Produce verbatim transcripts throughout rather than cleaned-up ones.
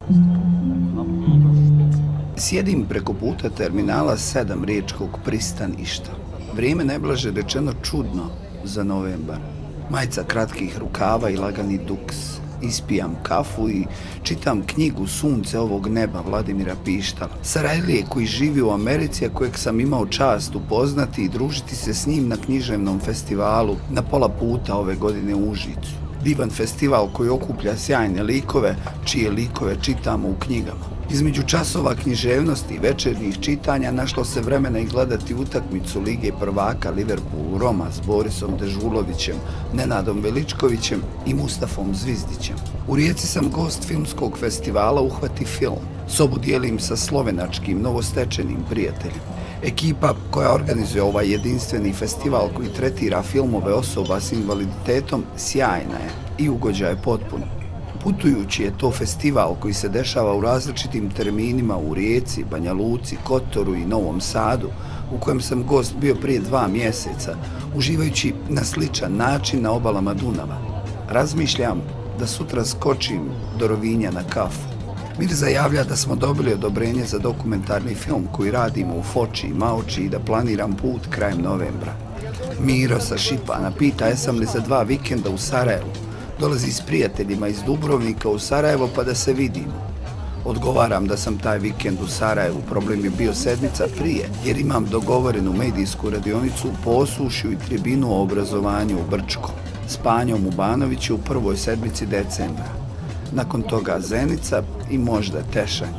Sjedim preko puta terminala sedam riječkog pristaništa. Vrijeme najblaže rečeno čudno za novembar. Majica kratkih rukava i lagani duks. Ispijam kafu i čitam knjigu Sunce ovog neba Vladimira Pištala. Sarajlije koji živi u Americi, a kojeg sam imao čast upoznati i družiti se s njim na književnom festivalu na pola puta ove godine u Užicu. Divan festival koji okuplja sjajne likove, čije likove čitamo u knjigama. Između časova književnosti i večernjih čitanja našlo se vremena i gledati utakmicu Lige prvaka Liverpool-Roma s Borisom Dežulovićem, Nenadom Veličkovićem i Mustafom Zvizdićem. U Rijeci sam gost filmskog festivala Uhvati film. Sobu dijelim sa slovenačkim novostečenim prijateljem. Ekipa koja organizuje ovaj jedinstveni festival koji tretira filmove osoba s invaliditetom sjajna je i ugođaj je potpun. Putujući je to festival koji se dešava u različitim terminima u Rijeci, Banja Luci, Kotoru i Novom Sadu, u kojem sam gost bio prije dva mjeseca, uživajući na sličan način na obalama Dunava. Razmišljam da sutra skočim do Rovinja na kafu. Mirza javlja da smo dobili odobrenje za dokumentarni film koji radimo u Foči i Maoči i da planiram put krajem novembra. Miro sa Šipana pita jesam li za dva vikenda u Sarajevu. Dolazi s prijateljima iz Dubrovnika u Sarajevo pa da se vidimo. Odgovaram da sam taj vikend u Sarajevu, problem je bio sedmica prije, jer imam dogovorenu medijsku radionicu u Posušju i tribinu o obrazovanju u Brčkom, s Panjom Ubanoviću u prvoj sedmici decembra. Nakon toga Zenica i možda Tešanj.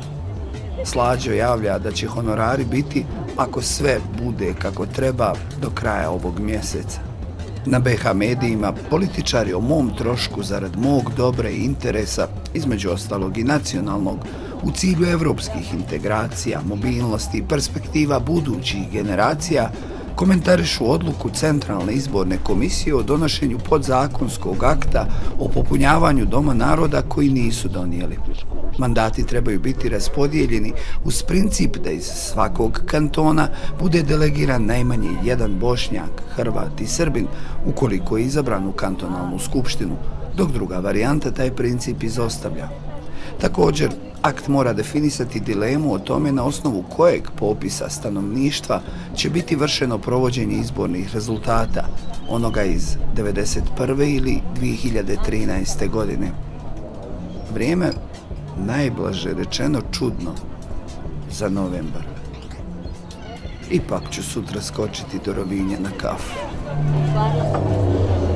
Slađo javlja da će honorari biti, ako sve bude kako treba, do kraja ovog mjeseca. Na B H medijima političari o mom trošku zarad mog dobra i interesa, između ostalog i nacionalnog, u cilju evropskih integracija, mobilnosti i perspektiva budućih generacija, komentarišu odluku Centralne izborne komisije o donošenju podzakonskog akta o popunjavanju Doma naroda koji nisu donijeli. Mandati trebaju biti raspodijeljeni uz princip da iz svakog kantona bude delegiran najmanje jedan Bošnjak, Hrvat i Srbin ukoliko je izabran u kantonalnu skupštinu, dok druga varijanta taj princip izostavlja. Također, akt mora definisati dilemu o tome na osnovu kojeg popisa stanovništva će biti vršeno provođenje izbornih rezultata, onoga iz devedeset prve ili dvije hiljade trinaeste. godine. Vrijeme, najblaže rečeno čudno, za novembar. Ipak ću sutra skočiti do Rovinja na kafu.